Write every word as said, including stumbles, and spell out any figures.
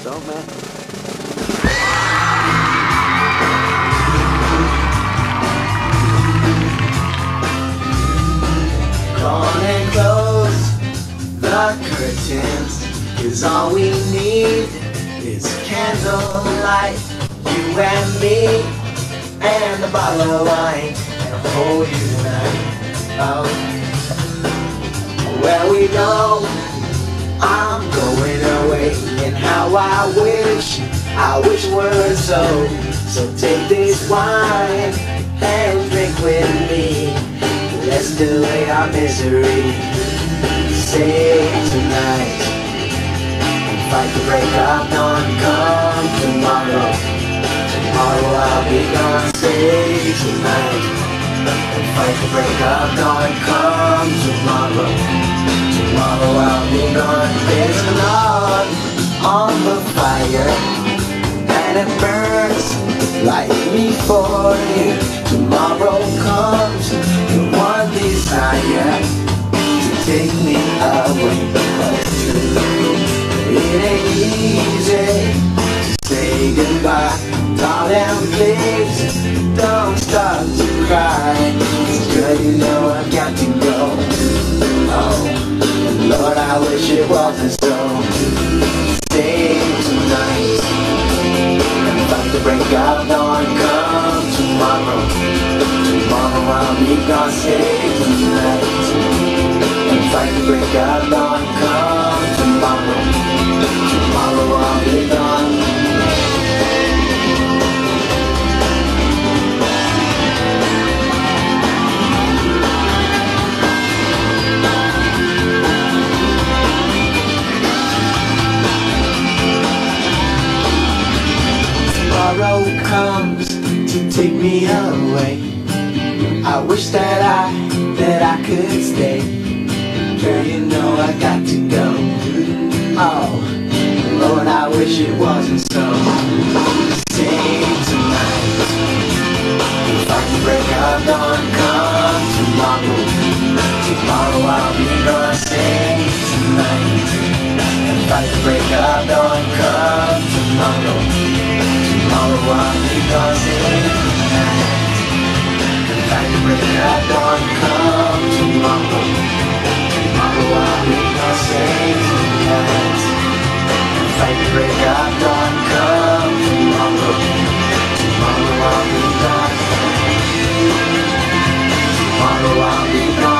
Don't, man. Come on and close the curtains, 'cause all we need is candlelight. You and me, and a bottle of wine, and I'll hold you tonight. Oh, where we go, I'm going away, and how I wish, I wish it were so. So take this wine and drink with me. Let's delay our misery. Save tonight and fight the break of dawn. Come tomorrow, tomorrow I'll be gone. Save tonight and fight the break of dawn. Come tomorrow, tomorrow I'll be gone. There's a log on the fire and it burns like me for you. Tomorrow comes the one desire to take me away, but it's true. It ain't easy to say goodbye. Darling, please don't start to cry. Girl, you know I've got to go. Oh, Lord, I wish it wasn't so. Stay tonight and fight the break of dawn. Come tomorrow, tomorrow I'll be gone. Stay tonight and fight the break of dawn. Come tomorrow, tomorrow I'll be gone. Tomorrow comes to take me away. I wish that I, that I could stay. Girl, you know I got to go. Oh, Lord, I wish it wasn't so. Stay tonight, fight the break of dawn. Come tomorrow, tomorrow I'll be gone. Stay tonight and fight the break of dawn. Come tomorrow, tomorrow I'll be gone. Stay tonight and fight the break of dawn. Come tomorrow, tomorrow I'll be gone. Stay tonight and fight the break of dawn. Come tomorrow, tomorrow I'll be gone. Tomorrow I'll be gone.